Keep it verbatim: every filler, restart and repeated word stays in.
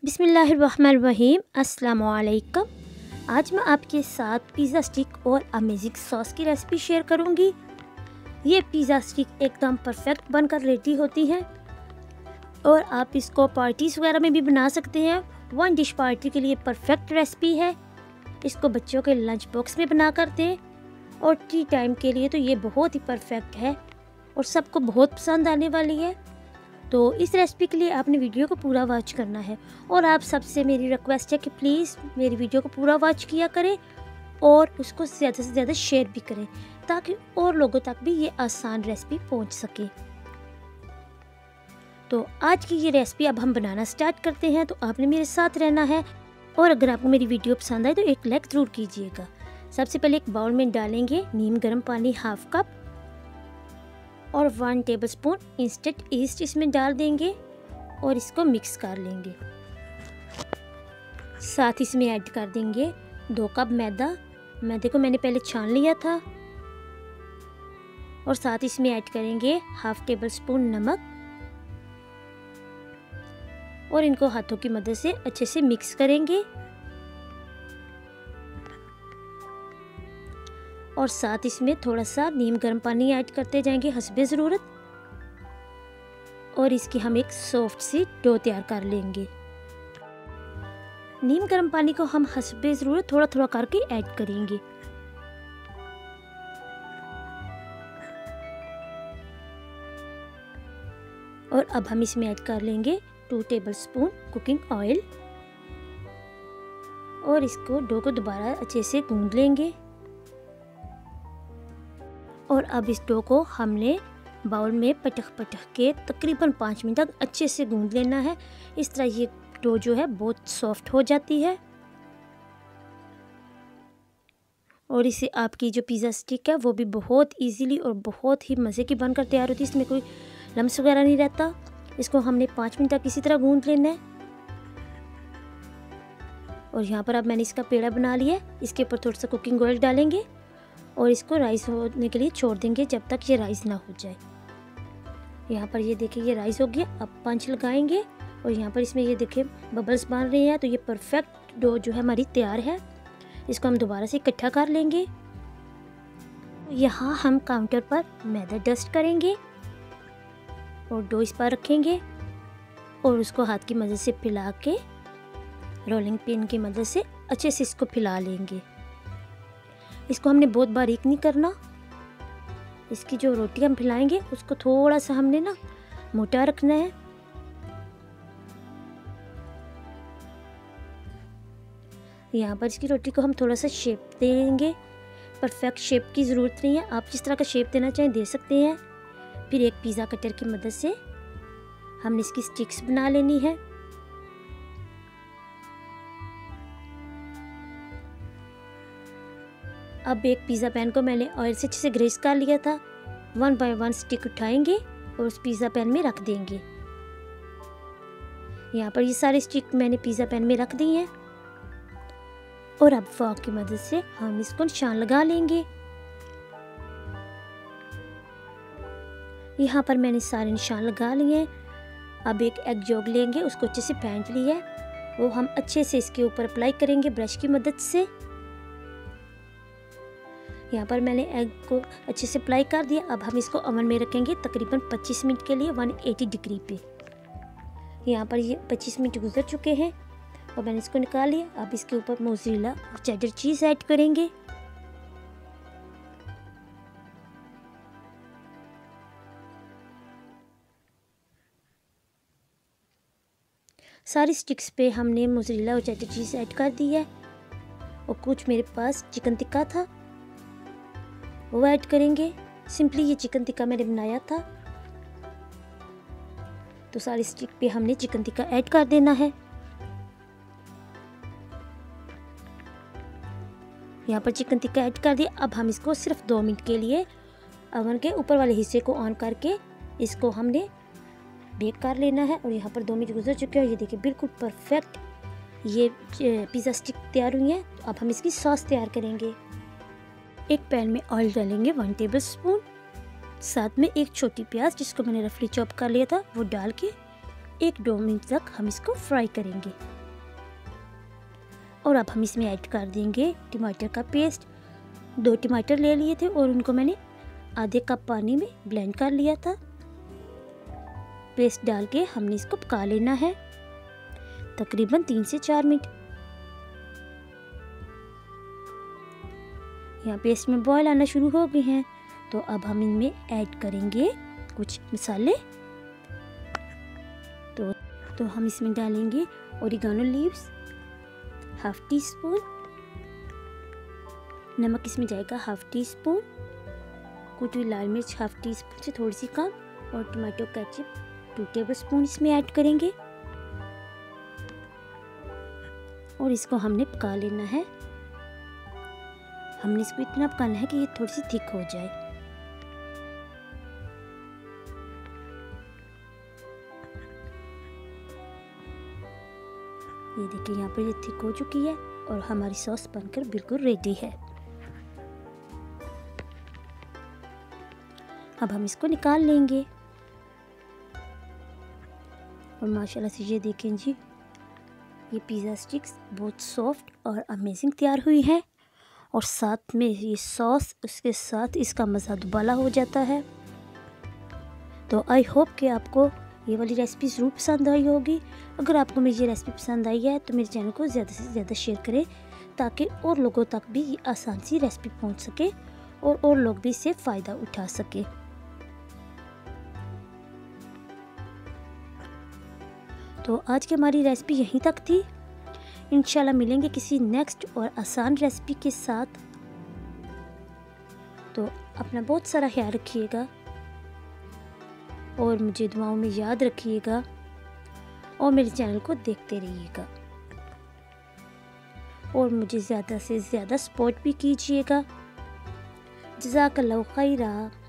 बिस्मिल्लाहिर्रहमानिर्रहीम। अस्सलामुअलैकुम। आज मैं आपके साथ पिज़्ज़ा स्टिक और अमेजिंग सॉस की रेसिपी शेयर करूंगी। ये पिज़्ज़ा स्टिक एकदम परफेक्ट बनकर रेडी होती हैं और आप इसको पार्टीज़ वगैरह में भी बना सकते हैं। वन डिश पार्टी के लिए परफेक्ट रेसिपी है। इसको बच्चों के लंच बॉक्स में बना कर दें और टी टाइम के लिए तो ये बहुत ही परफेक्ट है और सबको बहुत पसंद आने वाली है। तो इस रेसिपी के लिए आपने वीडियो को पूरा वॉच करना है और आप सबसे मेरी रिक्वेस्ट है कि प्लीज़ मेरी वीडियो को पूरा वॉच किया करें और उसको ज़्यादा से ज़्यादा शेयर भी करें ताकि और लोगों तक भी ये आसान रेसिपी पहुंच सके। तो आज की ये रेसिपी अब हम बनाना स्टार्ट करते हैं, तो आपने मेरे साथ रहना है और अगर आपको मेरी वीडियो पसंद आए तो एक लाइक ज़रूर कीजिएगा। सबसे पहले एक बाउल में डालेंगे नीम गर्म पानी हाफ कप और वन टेबलस्पून इंस्टेंट ईस्ट इसमें डाल देंगे और इसको मिक्स कर लेंगे। साथ इसमें ऐड कर देंगे दो कप मैदा। मैदे को मैंने पहले छान लिया था और साथ इसमें ऐड करेंगे हाफ टेबल स्पून नमक और इनको हाथों की मदद से अच्छे से मिक्स करेंगे और साथ इसमें थोड़ा सा नीम गर्म पानी ऐड करते जाएंगे हस्बे ज़रूरत और इसकी हम एक सॉफ्ट सी डो तैयार कर लेंगे। नीम गर्म पानी को हम हस्बे ज़रूरत थोड़ा थोड़ा करके ऐड करेंगे। और अब हम इसमें ऐड कर लेंगे टू टेबलस्पून कुकिंग ऑयल और इसको डो को दोबारा अच्छे से गूंद लेंगे। और अब इस डो को हमने बाउल में पटक पटक के तकरीबन पाँच मिनट तक अच्छे से गूंद लेना है। इस तरह ये डो जो है बहुत सॉफ्ट हो जाती है और इससे आपकी जो पिज़्ज़ा स्टिक है वो भी बहुत इजीली और बहुत ही मज़े की बनकर तैयार होती है। इसमें कोई लम्स वगैरह नहीं रहता। इसको हमने पाँच मिनट तक इसी तरह गूंद लेना है। और यहाँ पर अब मैंने इसका पेड़ा बना लिया है। इसके ऊपर थोड़ा सा कुकिंग ऑयल डालेंगे और इसको राइस होने के लिए छोड़ देंगे जब तक ये राइस ना हो जाए। यहाँ पर ये देखिए ये राइस हो गया। अब पंच लगाएंगे और यहाँ पर इसमें ये देखिए बबल्स बन रहे हैं, तो ये परफेक्ट डो जो है हमारी तैयार है। इसको हम दोबारा से इकट्ठा कर लेंगे। यहाँ हम काउंटर पर मैदा डस्ट करेंगे और डो इस पर रखेंगे और उसको हाथ की मदद से फैला के रोलिंग पिन की मदद से अच्छे से इसको फैला लेंगे। इसको हमने बहुत बारीक नहीं करना। इसकी जो रोटी हम फैलाएंगे उसको थोड़ा सा हमने ना मोटा रखना है। यहाँ पर इसकी रोटी को हम थोड़ा सा शेप देंगे। परफेक्ट शेप की ज़रूरत नहीं है, आप जिस तरह का शेप देना चाहें दे सकते हैं। फिर एक पिज़्ज़ा कटर की मदद से हमने इसकी स्टिक्स बना लेनी है। अब एक पिज़्ज़ा पैन को मैंने ऑयल से अच्छे से ग्रीस कर लिया था। वन बाय वन स्टिक उठाएंगे और उस पिज़्ज़ा पैन में रख देंगे। यहाँ पर ये सारे स्टिक मैंने पिज़्ज़ा पैन में रख दी हैं और अब फॉर्क की मदद से हम इसको निशान लगा लेंगे। यहाँ पर मैंने सारे निशान लगा लिए हैं। अब एक एग जोग लेंगे, उसको अच्छे से फेंट लिया है, वो हम अच्छे से इसके ऊपर अप्लाई करेंगे ब्रश की मदद से। यहाँ पर मैंने एग को अच्छे से अप्लाई कर दिया। अब हम इसको ओवन में रखेंगे तकरीबन पच्चीस मिनट के लिए एक सौ अस्सी डिग्री पे। यहाँ पर ये पच्चीस मिनट गुजर चुके हैं और मैंने इसको निकाल लिया। अब इसके ऊपर मोज़रेला और चेडर चीज़ ऐड करेंगे। सारी स्टिक्स पे हमने मोज़रेला और चेडर चीज़ ऐड कर दी है और कुछ मेरे पास चिकन टिक्का था वो ऐड करेंगे। सिंपली ये चिकन टिक्का मैंने बनाया था, तो सारी स्टिक पे हमने चिकन टिक्का ऐड कर देना है। यहाँ पर चिकन टिक्का ऐड कर दिया। अब हम इसको सिर्फ दो मिनट के लिए ओवन के ऊपर वाले हिस्से को ऑन करके इसको हमने बेक कर लेना है। और यहाँ पर दो मिनट गुजर चुके हैं और ये देखिए बिल्कुल परफेक्ट ये पिज़्ज़ा स्टिक तैयार हुई है। तो अब हम इसकी सॉस तैयार करेंगे। एक पैन में ऑयल डालेंगे वन टेबल स्पून, साथ में एक छोटी प्याज जिसको मैंने रफली चॉप कर लिया था वो डाल के एक दो मिनट तक हम इसको फ्राई करेंगे। और अब हम इसमें ऐड कर देंगे टमाटर का पेस्ट। दो टमाटर ले लिए थे और उनको मैंने आधे कप पानी में ब्लेंड कर लिया था। पेस्ट डाल के हमने इसको पका लेना है तकरीबन तीन से चार मिनट। यहाँ पेस्ट में बॉयल आना शुरू हो गए हैं, तो अब हम इनमें ऐड करेंगे कुछ मसाले। तो तो हम इसमें डालेंगे oregano leaves half teaspoon, नमक इसमें जाएगा हाफ टी स्पून, कुटी हुई लाल मिर्च हाफ टी स्पून से थोड़ी सी कम, और tomato ketchup two tablespoon इसमें ऐड करेंगे। और इसको हमने पका लेना है। हमने इसको इतना पकाना है कि ये थोड़ी सी थिक हो जाए। ये देखिए यहाँ पर ये थिक हो चुकी है और हमारी सॉस बनकर बिल्कुल रेडी है। अब हम इसको निकाल लेंगे। और माशाल्लाह से ये देखें जी, ये पिज़्ज़ा स्टिक्स बहुत सॉफ्ट और अमेजिंग तैयार हुई है। और साथ में ये सॉस, उसके साथ इसका मज़ा दुबाला हो जाता है। तो आई होप कि आपको ये वाली रेसिपी ज़रूर पसंद आई होगी। अगर आपको मेरी ये रेसिपी पसंद आई है तो मेरे चैनल को ज़्यादा से ज़्यादा शेयर करें, ताकि और लोगों तक भी ये आसान सी रेसिपी पहुंच सके और और लोग भी इससे फ़ायदा उठा सके। तो आज की हमारी रेसिपी यहीं तक थी। इंशाल्लाह मिलेंगे किसी नेक्स्ट और आसान रेसिपी के साथ। तो अपना बहुत सारा ख्याल रखिएगा और मुझे दुआओं में याद रखिएगा और मेरे चैनल को देखते रहिएगा और मुझे ज़्यादा से ज़्यादा सपोर्ट भी कीजिएगा। जज़ाकल्लाहु खैरा।